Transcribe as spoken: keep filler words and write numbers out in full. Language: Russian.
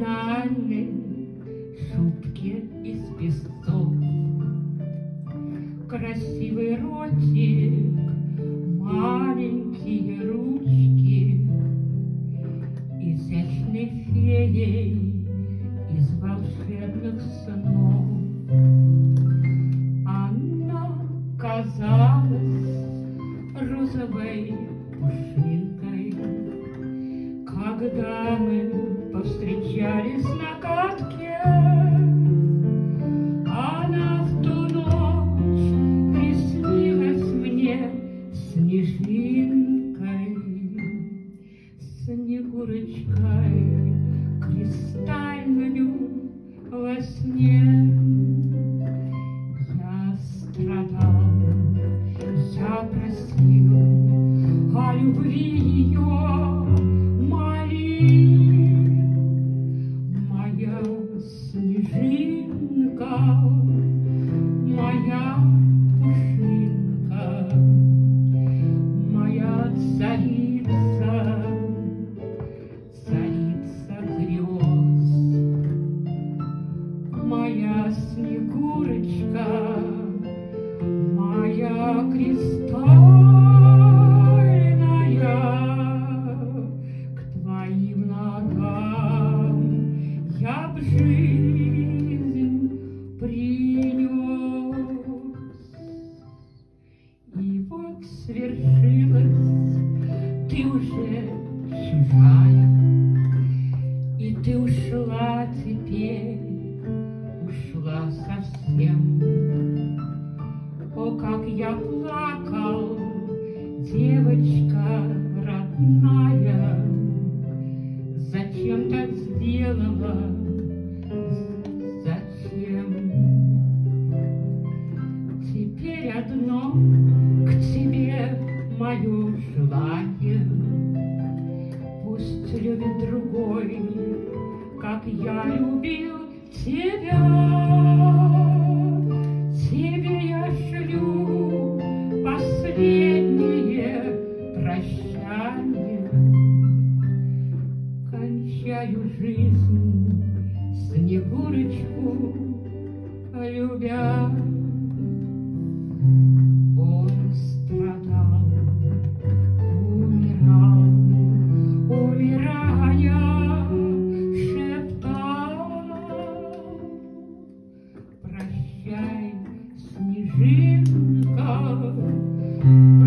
банальной шубке из песцов. Красивый ротик, маленькие ручки, изящной феей из волшебных снов. Она казалась розовой пушинкой, когда мы повстречались на катке. Она в ту ночь приснилась мне снежинкой, снегурочкой кристальною во сне. Я страдал, я просил о любви ее, молил. Моя снежинка, моя пушинка, моя царица, царица грез, моя снегурочка, моя кристальная, к твоим ногам я б жизнь принес. И вот свершилось, ты уже чужая, и ты ушла теперь, ушла совсем. О, как я плакал, девочка родная, зачем так сделала, зачем? Теперь одно к тебе мое желание, пусть любит другой, как я любил тебя. Тебе я шлю последнее прощание, кончаю жизнь, Снегурочку любя. Он страдал, умирал, умирая, шептал: прощай, снежинка,